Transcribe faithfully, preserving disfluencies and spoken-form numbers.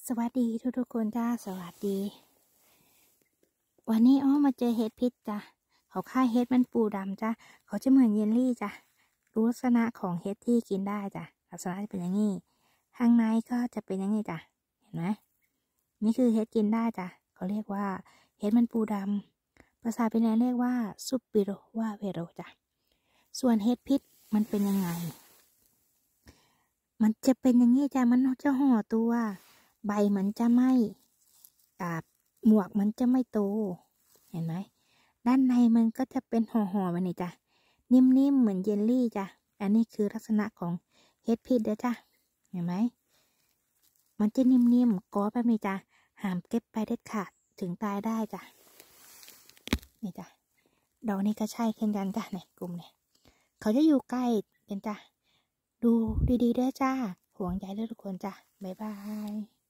สวัสดีทุกทุกคนจ้าสวัสดี วันนี้อ้อมาเจอเห็ดพิษจ้ะเขาค่ายเห็ดมันปูดำจ้ะเขาจะเหมือนเยลลี่จ้ะรู้ลักษณะของเห็ดที่กินได้จ้ะลักษณะจะเป็นอย่างนี้ข้างในก็จะเป็นอย่างนี้จ้ะเห็นไหมนี่คือเห็ดกินได้จ้ะเขาเรียกว่าเห็ดมันปูดำภาษาเป็นเรียกว่าซุปปิโรว่าเวโรจ้ะส่วนเห็ดพิษมันเป็นยังไงมันจะเป็นอย่างนี้จ้ะมันจะห่อตัวใบมันจะไม่อ่าหมวกมันจะไม่โตเห็นไหมด้านในมันก็จะเป็นห่อๆมันนี่จ้ะนิ่มๆเหมือนเยลลี่จ้ะอันนี้คือลักษณะของเห็ดพิษเด้อจ้ะเห็นไหมมันจะนิ่มๆกอแบบนี้จ้ะห้ามเก็บไปเด็ดขาดถึงตายได้จ้ะนี่จ้ะดอกนี้ก็ใช่เช่นกันจ้ะเนี่ยกลุ่มเนี่ยเขาจะอยู่ใกล้เป็นจ้ะดูดีๆเด้อจ้าห่วงใยเด้อทุกคนจ้ะบ๊ายบาย